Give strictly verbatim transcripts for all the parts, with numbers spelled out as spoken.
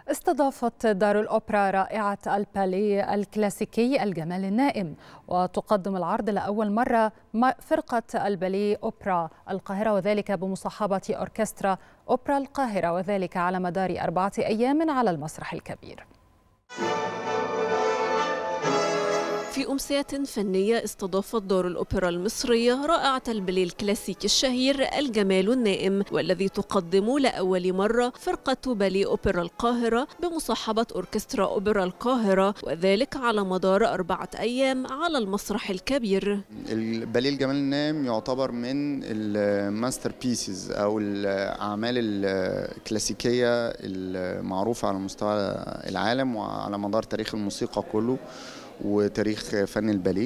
استضافت دار الأوبرا رائعة الباليه الكلاسيكي الجمال النائم، وتقدم العرض لأول مرة فرقة الباليه أوبرا القاهرة، وذلك بمصاحبة أوركسترا أوبرا القاهرة، وذلك على مدار أربعة أيام على المسرح الكبير. في أمسية فنية استضافت دار الأوبرا المصرية رائعة الباليه الكلاسيكي الشهير الجمال النائم، والذي تقدم لأول مرة فرقة باليه أوبرا القاهرة بمصاحبة أوركسترا أوبرا القاهرة، وذلك على مدار أربعة أيام على المسرح الكبير. الباليه الجمال النائم يعتبر من الماستر بيسز أو الأعمال الكلاسيكية المعروفة على مستوى العالم وعلى مدار تاريخ الموسيقى كله وتاريخ فن الباليه.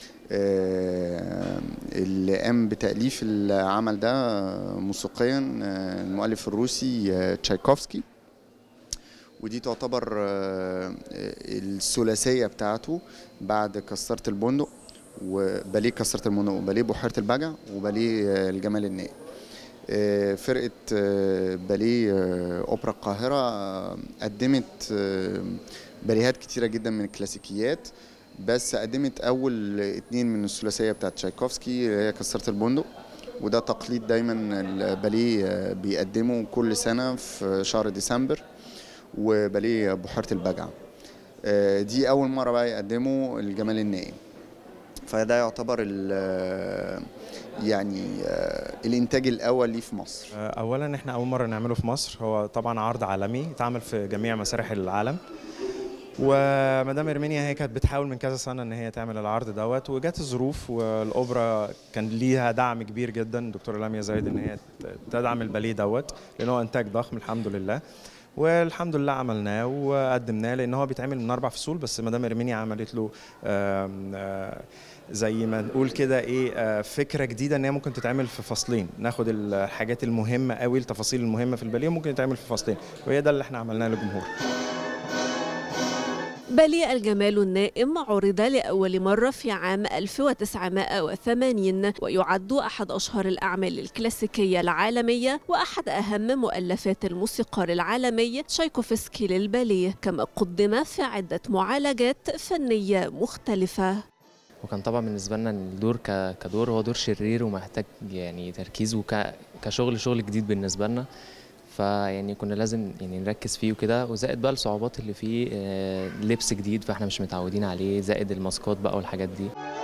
اللي قام بتأليف العمل ده موسيقيا المؤلف الروسي تشايكوفسكي، ودي تعتبر الثلاثية بتاعته بعد كسرت البندق وباليه كسرت البندق وباليه بحيرة البجع وباليه الجمال النائم. فرقة باليه أوبرا القاهرة قدمت باليهات كتيرة جدا من الكلاسيكيات، بس قدمت أول اتنين من الثلاثية بتاعت تشايكوفسكي هي كسرت البندق، وده تقليد دايما الباليه بيقدمه كل سنة في شهر ديسمبر، وباليه بحيرة البجع دي أول مرة بقى يقدموا الجمال النائم. فده يعتبر يعني الانتاج الاول ليه في مصر. اولا احنا اول مره نعمله في مصر، هو طبعا عرض عالمي اتعمل في جميع مسارح العالم، ومدام ارمينيا هي كانت بتحاول من كذا سنه ان هي تعمل العرض دوت، وجات الظروف والاوبرا كان ليها دعم كبير جدا الدكتوره لميا زايد ان هي تدعم الباليه دوت، لان هو انتاج ضخم الحمد لله، والحمد لله عملناه وقدمناه، لان هو بيتعمل من اربع فصول، بس مدام ارمينيا عملت له آم آم زي ما نقول كده ايه فكره جديده ان هي ممكن تتعمل في فصلين، ناخد الحاجات المهمه قوي التفاصيل المهمه في الباليه ممكن تتعمل في فصلين، وهي ده اللي احنا عملناه للجمهور. باليه الجمال النائم عرض لأول مرة في عام ألف وتسعمائة وثمانين، ويعد أحد أشهر الأعمال الكلاسيكية العالمية وأحد أهم مؤلفات الموسيقار العالمي تشايكوفسكي للباليه، كما قدم في عدة معالجات فنية مختلفة. وكان طبعا بالنسبة لنا الدور كدور هو دور شرير ومحتاج يعني تركيز، وكشغل شغل جديد بالنسبة لنا، فيعني كنا لازم يعني نركز فيه وكده، وزائد بقى الصعوبات اللي فيه لبس جديد فاحنا مش متعودين عليه، زائد الماسكات بقى والحاجات دي.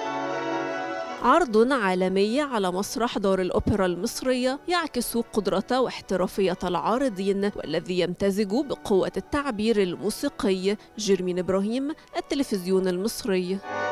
عرض عالمي على مسرح دار الأوبرا المصرية يعكس قدرة واحترافية العارضين، والذي يمتزج بقوة التعبير الموسيقي. جيرمين إبراهيم، التلفزيون المصري.